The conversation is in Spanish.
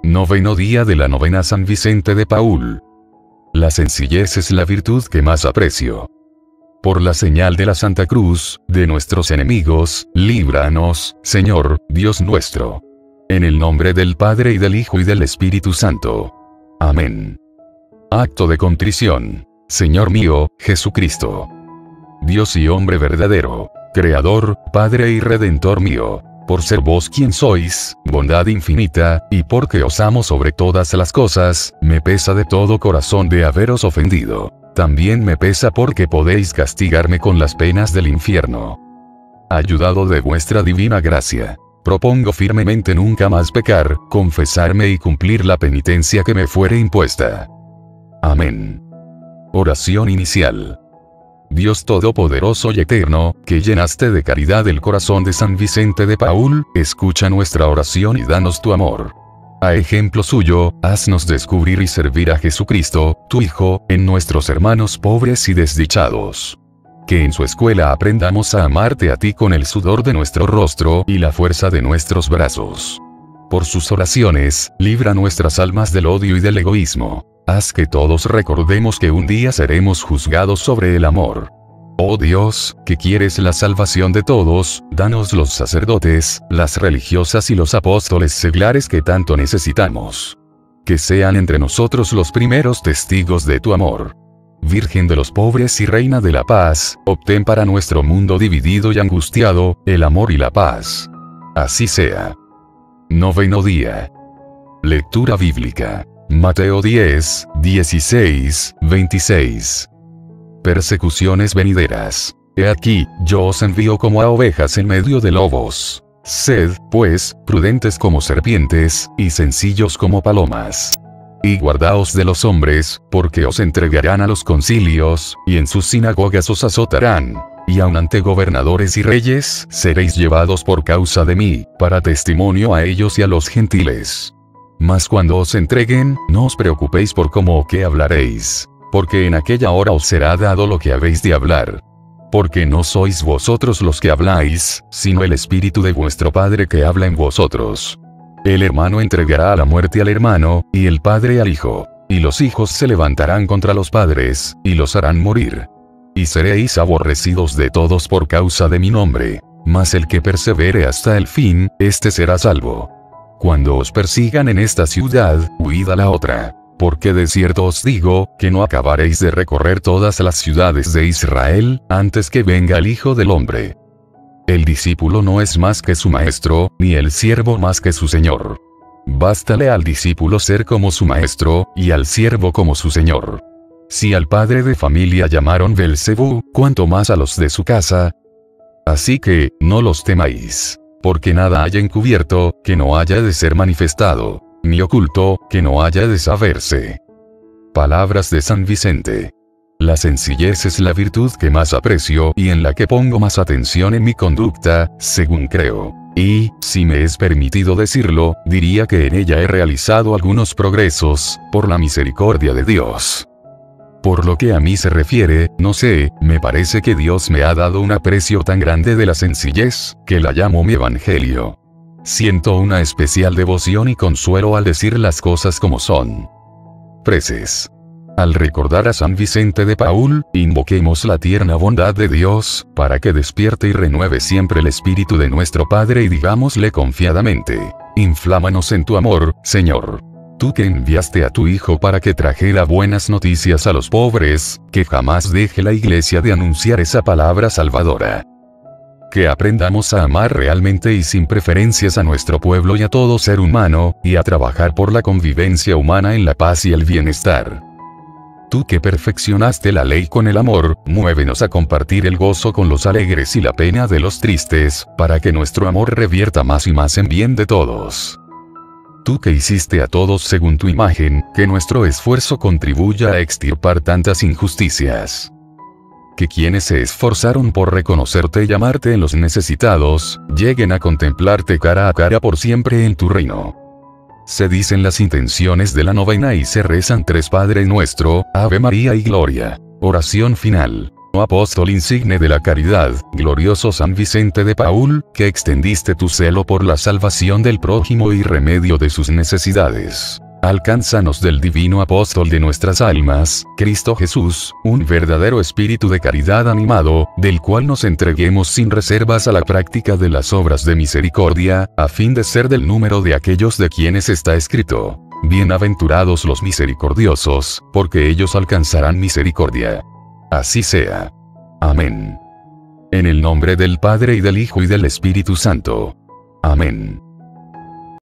Noveno día de la novena San Vicente de Paúl. La sencillez es la virtud que más aprecio. Por la señal de la Santa Cruz, de nuestros enemigos, líbranos, Señor, Dios nuestro. En el nombre del Padre y del Hijo y del Espíritu Santo. Amén. Acto de contrición. Señor mío, Jesucristo. Dios y hombre verdadero, Creador, Padre y Redentor mío. Por ser vos quien sois, bondad infinita, y porque os amo sobre todas las cosas, me pesa de todo corazón de haberos ofendido. También me pesa porque podéis castigarme con las penas del infierno. Ayudado de vuestra divina gracia, propongo firmemente nunca más pecar, confesarme y cumplir la penitencia que me fuere impuesta. Amén. Oración inicial. Dios Todopoderoso y Eterno, que llenaste de caridad el corazón de San Vicente de Paúl, escucha nuestra oración y danos tu amor. A ejemplo suyo, haznos descubrir y servir a Jesucristo, tu Hijo, en nuestros hermanos pobres y desdichados. Que en su escuela aprendamos a amarte a ti con el sudor de nuestro rostro y la fuerza de nuestros brazos. Por sus oraciones, libra nuestras almas del odio y del egoísmo. Haz que todos recordemos que un día seremos juzgados sobre el amor. Oh Dios, que quieres la salvación de todos, danos los sacerdotes, las religiosas y los apóstoles seglares que tanto necesitamos. Que sean entre nosotros los primeros testigos de tu amor. Virgen de los pobres y Reina de la paz, obtén para nuestro mundo dividido y angustiado, el amor y la paz. Así sea. Noveno día. Lectura bíblica. Mateo 10, 16, 26. Persecuciones venideras. He aquí, yo os envío como a ovejas en medio de lobos. Sed, pues, prudentes como serpientes, y sencillos como palomas. Y guardaos de los hombres, porque os entregarán a los concilios, y en sus sinagogas os azotarán. Y aun ante gobernadores y reyes, seréis llevados por causa de mí, para testimonio a ellos y a los gentiles. Mas cuando os entreguen, no os preocupéis por cómo o qué hablaréis, porque en aquella hora os será dado lo que habéis de hablar. Porque no sois vosotros los que habláis, sino el Espíritu de vuestro Padre que habla en vosotros. El hermano entregará a la muerte al hermano, y el padre al hijo. Y los hijos se levantarán contra los padres, y los harán morir. Y seréis aborrecidos de todos por causa de mi nombre. Mas el que persevere hasta el fin, éste será salvo. Cuando os persigan en esta ciudad, huid a la otra. Porque de cierto os digo, que no acabaréis de recorrer todas las ciudades de Israel, antes que venga el Hijo del Hombre. El discípulo no es más que su maestro, ni el siervo más que su señor. Bástale al discípulo ser como su maestro, y al siervo como su señor. Si al padre de familia llamaron Belcebú, cuánto más a los de su casa. Así que, no los temáis. Porque nada haya encubierto, que no haya de ser manifestado, ni oculto, que no haya de saberse. Palabras de San Vicente. La sencillez es la virtud que más aprecio y en la que pongo más atención en mi conducta, según creo. Y, si me es permitido decirlo, diría que en ella he realizado algunos progresos, por la misericordia de Dios. Por lo que a mí se refiere, no sé, me parece que Dios me ha dado un aprecio tan grande de la sencillez, que la llamo mi evangelio. Siento una especial devoción y consuelo al decir las cosas como son. Preces. Al recordar a San Vicente de Paúl, invoquemos la tierna bondad de Dios, para que despierte y renueve siempre el espíritu de nuestro Padre y digámosle confiadamente: inflámanos en tu amor, Señor. Tú que enviaste a tu Hijo para que trajera buenas noticias a los pobres, que jamás deje la Iglesia de anunciar esa palabra salvadora. Que aprendamos a amar realmente y sin preferencias a nuestro pueblo y a todo ser humano, y a trabajar por la convivencia humana en la paz y el bienestar. Tú que perfeccionaste la ley con el amor, muévenos a compartir el gozo con los alegres y la pena de los tristes, para que nuestro amor revierta más y más en bien de todos. Tú que hiciste a todos según tu imagen, que nuestro esfuerzo contribuya a extirpar tantas injusticias. Que quienes se esforzaron por reconocerte y amarte en los necesitados, lleguen a contemplarte cara a cara por siempre en tu reino. Se dicen las intenciones de la novena y se rezan 3 Padre Nuestro, Ave María y Gloria. Oración final. apóstol insigne de la caridad, glorioso San Vicente de Paúl, que extendiste tu celo por la salvación del prójimo y remedio de sus necesidades. Alcánzanos del divino apóstol de nuestras almas, Cristo Jesús, un verdadero espíritu de caridad animado, del cual nos entreguemos sin reservas a la práctica de las obras de misericordia, a fin de ser del número de aquellos de quienes está escrito: bienaventurados los misericordiosos, porque ellos alcanzarán misericordia. Así sea. Amén. En el nombre del Padre y del Hijo y del Espíritu Santo. Amén.